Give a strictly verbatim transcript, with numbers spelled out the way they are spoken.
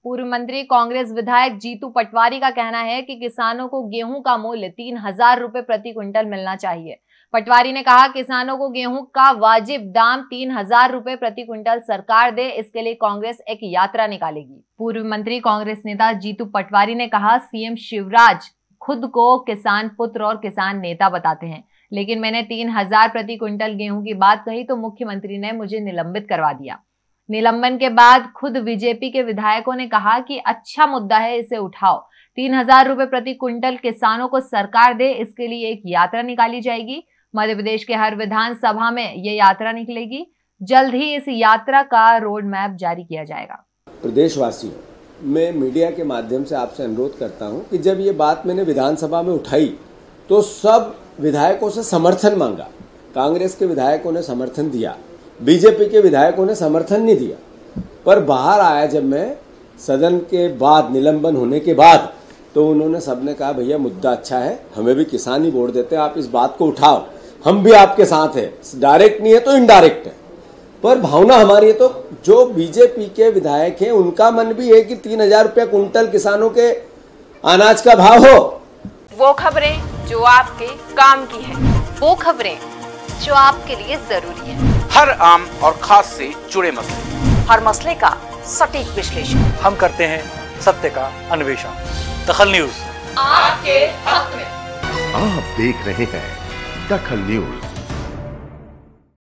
पूर्व मंत्री कांग्रेस विधायक जीतू पटवारी का कहना है कि किसानों को गेहूं का मूल्य तीन हजार रुपए प्रति क्विंटल मिलना चाहिए। पटवारी ने कहा, किसानों को गेहूं का वाजिब दाम तीन हजार रुपए प्रति क्विंटल सरकार दे, इसके लिए कांग्रेस एक यात्रा निकालेगी। पूर्व मंत्री कांग्रेस नेता जीतू पटवारी ने कहा, सीएम शिवराज खुद को किसान पुत्र और किसान नेता बताते हैं, लेकिन मैंने तीन हजार प्रति क्विंटल गेहूं की बात कही तो मुख्यमंत्री ने मुझे निलंबित करवा दिया। निलंबन के बाद खुद बीजेपी के विधायकों ने कहा कि अच्छा मुद्दा है, इसे उठाओ। तीन हजार रुपए प्रति क्विंटल किसानों को सरकार दे, इसके लिए एक यात्रा निकाली जाएगी। मध्य प्रदेश के हर विधानसभा में ये यात्रा निकलेगी। जल्द ही इस यात्रा का रोड मैप जारी किया जाएगा। प्रदेशवासियों, मैं मीडिया के माध्यम से आपसे अनुरोध करता हूं कि जब ये बात मैंने विधानसभा में उठाई तो सब विधायकों से समर्थन मांगा। कांग्रेस के विधायकों ने समर्थन दिया, बीजेपी के विधायकों ने समर्थन नहीं दिया। पर बाहर आया जब मैं सदन के बाद, निलंबन होने के बाद, तो उन्होंने सबने कहा, भैया मुद्दा अच्छा है, हमें भी किसान ही वोट देते हैं, आप इस बात को उठाओ, हम भी आपके साथ हैं। डायरेक्ट नहीं है तो इनडायरेक्ट है, पर भावना हमारी है। तो जो बीजेपी के विधायक हैं उनका मन भी है कि तीन हजार रुपया कुंटल किसानों के अनाज का भाव हो। वो खबरें जो आपके काम की है, वो खबरें जो आपके लिए जरूरी है, हर आम और खास से जुड़े मसले, हर मसले का सटीक विश्लेषण हम करते हैं, सत्य का अन्वेषण। दखल न्यूज आपके हक में। आप देख रहे हैं दखल न्यूज।